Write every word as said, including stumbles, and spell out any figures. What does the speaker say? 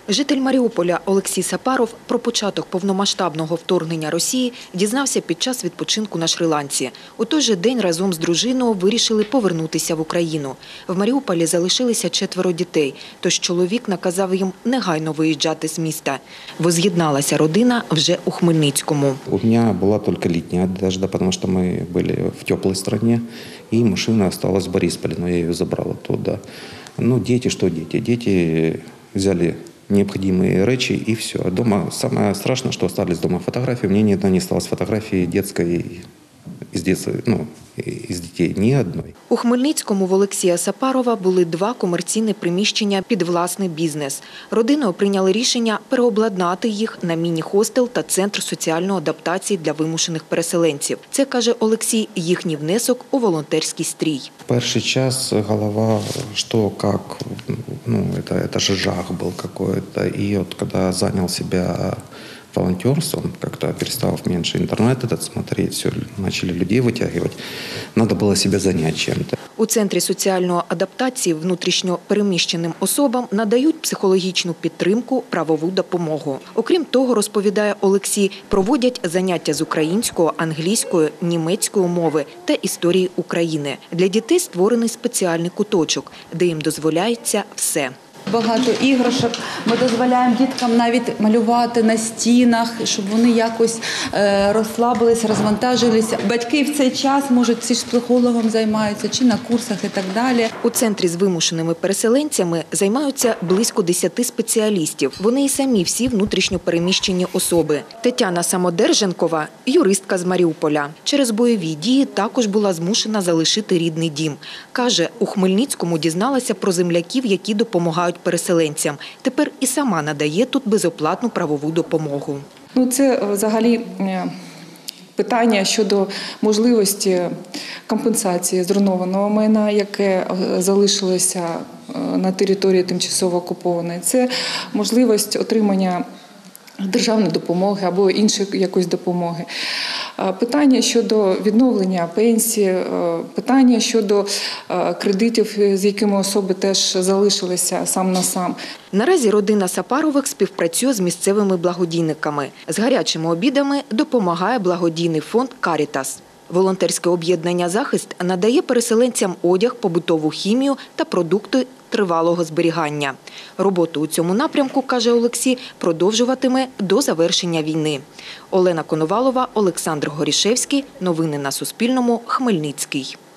Житель Маріуполя Олексій Сапаров про початок повномасштабного вторгнення Росії дізнався під час відпочинку на Шрі-Ланці. У той же день разом з дружиною вирішили повернутися в Україну. В Маріуполі залишилися четверо дітей, тож чоловік наказав їм негайно виїжджати з міста. Воз'єдналася родина вже у Хмельницькому. У мене була тільки літня одежда, тому що ми були в теплій країні, і машина залишилась в Борисполі, але я її забрала туди. Ну, діти, що діти? Діти взяли необходимые речи и все. Дома самое страшное, что остались дома фотографии. У меня ни одной не осталось фотографии детской из детства, ну, із дітей, ні одної. У Хмельницькому в Олексія Сапарова були два комерційні приміщення під власний бізнес. Родиною прийняли рішення переобладнати їх на міні-хостел та центр соціальної адаптації для вимушених переселенців. Це, каже Олексій, їхній внесок у волонтерський стрій. В перший час голова, що, як, ну, це, це ж жах був якийсь. І от коли зайняв себе волонтерством, как-то перестав меньше интернет этот смотреть, все, начали людей вытягивать. Надо было себя занять чем-то. У Центрі соціальної адаптації внутрішньо переміщеним особам надають психологічну підтримку, правову допомогу. Окрім того, розповідає Олексій, проводять заняття з української, англійської, німецької мови та історії України. Для дітей створений спеціальний куточок, де їм дозволяється все. Багато іграшок. Ми дозволяємо діткам навіть малювати на стінах, щоб вони якось розслабилися, розвантажилися. Батьки в цей час можуть ці ж психологом займаються, чи на курсах і так далі. У центрі з вимушеними переселенцями займаються близько десяти спеціалістів. Вони і самі всі внутрішньо переміщені особи. Тетяна Самодерженкова – юристка з Маріуполя. Через бойові дії також була змушена залишити рідний дім. Каже, у Хмельницькому дізналася про земляків, які допомагають переселенцям. Тепер і сама надає тут безоплатну правову допомогу. Ну, це взагалі питання щодо можливості компенсації зруйнованого майна, яке залишилося на території тимчасово окупованої. Це можливість отримання державної допомоги або іншої якоїсь допомоги. Питання щодо відновлення пенсії, питання щодо кредитів, з якими особи теж залишилися сам на сам. Наразі родина Сапарових співпрацює з місцевими благодійниками. З гарячими обідами допомагає благодійний фонд «Карітас». Волонтерське об'єднання «Захист» надає переселенцям одяг, побутову хімію та продукти тривалого зберігання. Роботу у цьому напрямку, каже Олексій, продовжуватиме до завершення війни. Олена Коновалова, Олександр Горішевський. Новини на Суспільному. Хмельницький.